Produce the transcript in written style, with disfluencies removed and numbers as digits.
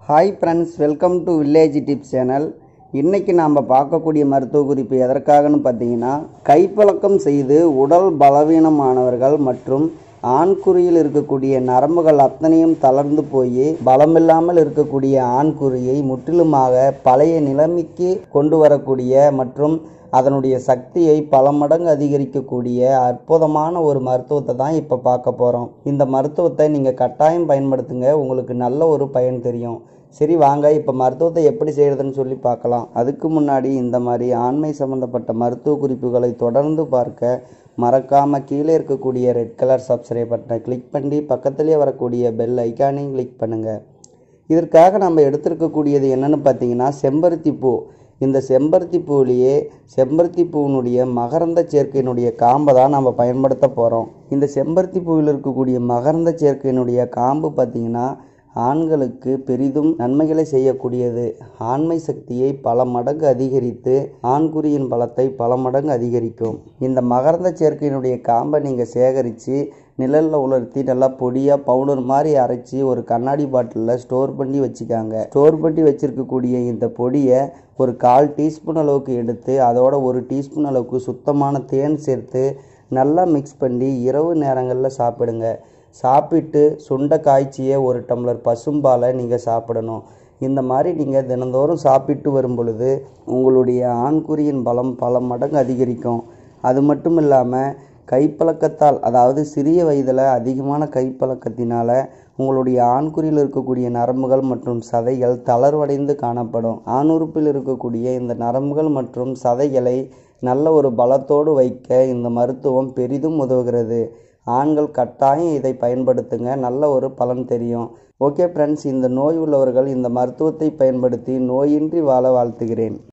Hi friends, welcome to village tips channel. இன்றைக்கி நாம் பார்க்கக்கூடிய மருத்துவ குறிப்பு எதற்காகன்னு பார்த்தீங்கன்னா, கைப்பழக்கம் செய்து உடல் பலவீனமானவர்கள் மற்றும் ஆண்குறியில் இருக்கக்கூடிய நரம்புகள் அத்தனையும் தளர்ந்து போய் பலமில்லாமல் இருக்கக்கூடிய ஆண்குறியை முற்றிலுமாக பழைய நிலைமைக்கு கொண்டு வரக்கூடிய மற்றும் அதனுடைய சக்தியை பல மடங்கு அதிகரிக்கக்கூடிய அற்புதமான ஒரு மருத்துவத்தை தான் இப்போ பார்க்க போகிறோம். இந்த மருத்துவத்தை நீங்கள் கட்டாயம் பயன்படுத்துங்க, உங்களுக்கு நல்ல ஒரு பயன் தெரியும். சரி வாங்க, இப்போ மருத்துவத்தை எப்படி செய்கிறதுன்னு சொல்லி பார்க்கலாம். அதுக்கு முன்னாடி இந்த மாதிரி ஆண்மை சம்மந்தப்பட்ட மருத்துவ குறிப்புகளை தொடர்ந்து பார்க்க மறக்காமல் கீழே இருக்கக்கூடிய ரெட் கலர் சப்ஸ்கிரைப் பட்டனை கிளிக் பண்ணி பக்கத்துலேயே வரக்கூடிய பெல் ஐக்கானையும் கிளிக் பண்ணுங்கள். இதற்காக நம்ம எடுத்திருக்கக்கூடியது என்னென்னு பார்த்தீங்கன்னா, செம்பருத்தி பூ. இந்த செம்பருத்தி பூவிலேயே செம்பருத்தி பூவினுடைய மகரந்த சேர்க்கையினுடைய காம்பை தான் நம்ம பயன்படுத்த போகிறோம். இந்த செம்பருத்தி பூவில் இருக்கக்கூடிய மகரந்த சேர்க்கையினுடைய காம்பு பார்த்திங்கன்னா ஆண்களுக்கு பெரிதும் நன்மைகளை செய்யக்கூடியது. ஆண்மை சக்தியை பல மடங்கு அதிகரித்து ஆண்குறியின் பலத்தை பல மடங்கு அதிகரிக்கும். இந்த மகரந்த சேர்க்கையினுடைய காம்பை நீங்கள் சேகரித்து நிழலில் உலர்த்தி நல்லா பொடியாக பவுடர் மாதிரி அரைச்சி ஒரு கண்ணாடி பாட்டிலில் ஸ்டோர் பண்ணி வச்சுக்காங்க. ஸ்டோர் பண்ணி வச்சுருக்கக்கூடிய இந்த பொடியை ஒரு 1/4 டீஸ்பூன் அளவுக்கு எடுத்து அதோட 1 டீஸ்பூன் அளவுக்கு சுத்தமான தேன் சேர்த்து நல்லா மிக்ஸ் பண்ணி இரவு நேரங்களில் சாப்பிடுங்க. சாப்பிட்டு சுண்டை காய்ச்சிய 1 டம்ளர் பசும்பாலை நீங்கள் சாப்பிடணும். இந்த மாதிரி நீங்கள் தினந்தோறும் சாப்பிட்டு வரும் பொழுது உங்களுடைய ஆண்குறியின் பலம் பல மடங்கு அதிகரிக்கும். அது மட்டும் இல்லாமல் கைப்பழக்கத்தால், அதாவது சிறிய வயதில் அதிகமான கைப்பழக்கத்தினால் உங்களுடைய ஆண்குறியில் இருக்கக்கூடிய நரம்புகள் மற்றும் சதைகள் தளர்வடைந்து காணப்படும். ஆணுறுப்பில் இருக்கக்கூடிய இந்த நரம்புகள் மற்றும் சதைகளை நல்ல ஒரு பலத்தோடு வைக்க இந்த மருத்துவம் பெரிதும் உதவுகிறது. ஆண்கள் கட்டாயம் இதை பயன்படுத்துங்க, நல்ல ஒரு பலன் தெரியும். ஓகே ஃப்ரெண்ட்ஸ், இந்த நோய் உள்ளவர்கள் இந்த மருத்துவத்தை பயன்படுத்தி நோயின்றி வாழ வாழ்த்துகிறேன்.